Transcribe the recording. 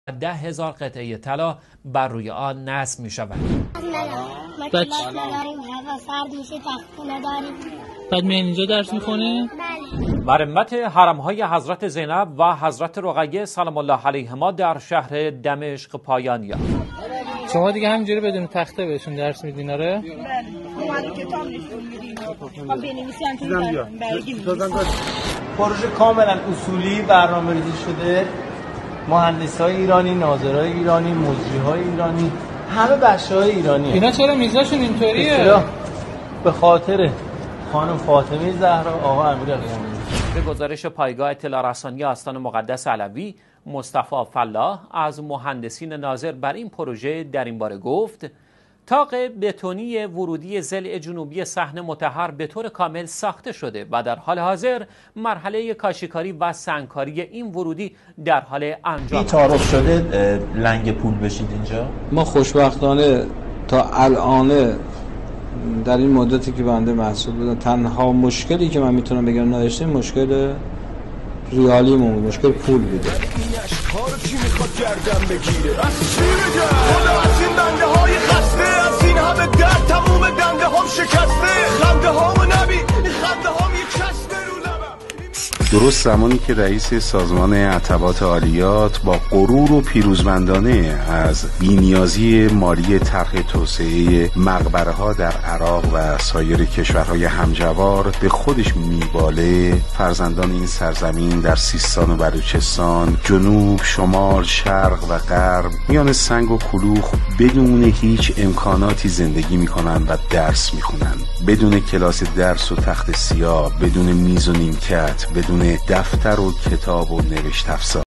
10,000 قطعه طلا بر روی آن نصب می شود. بعد میان اینجا درس میخونه؟ مرمت حرم‌های حضرت زینب و حضرت رقیه سلام الله علیهما در شهر دمشق پایان یافت. شما دیگه همینجوری بدون تخته بهشون درس میدین؟ آره؟ پروژه کاملا اصولی برنامه‌ریزی شده. مهندسای ایرانی، ناظرای ایرانی، مجریهای ایرانی، همه بچه‌های ایرانی. اینا چرا میزاشون اینطوریه؟ به خاطر خانم فاطمه زهرا، آقا امیرعلی‌خمینی. به گزارش پایگاه اطلاع رسانی آستان مقدس علوی، مصطفی فلاح از مهندسین ناظر بر این پروژه در این باره گفت: طاق بتونی ورودی ضلع جنوبی صحن مطهر به طور کامل ساخته شده و در حال حاضر مرحله کاشیکاری و سنگکاری این ورودی در حال انجام. تعارف شده لنگ پول بشید اینجا؟ ما خوشبختانه تا الان در این مدتی که بنده محصول بودم تنها مشکلی که من میتونم بگم نداشتیم مشکل ریالیمون، مشکل پول بوده. درست زمانی که رئیس سازمان عتبات عالیات با غرور و پیروزمندانه از بی‌نیازی مالی طرح توسعه مقبره‌ها در عراق و سایر کشورهای همجوار به خودش میباله، فرزندان این سرزمین در سیستان و بلوچستان، جنوب، شمال، شرق و غرب میان سنگ و کلوخ بدون هیچ امکاناتی زندگی میکنن و درس میخونن، بدون کلاس درس و تخت سیاه، بدون میز و نیمکت، بدون دفتر و کتاب و نوشت افزار.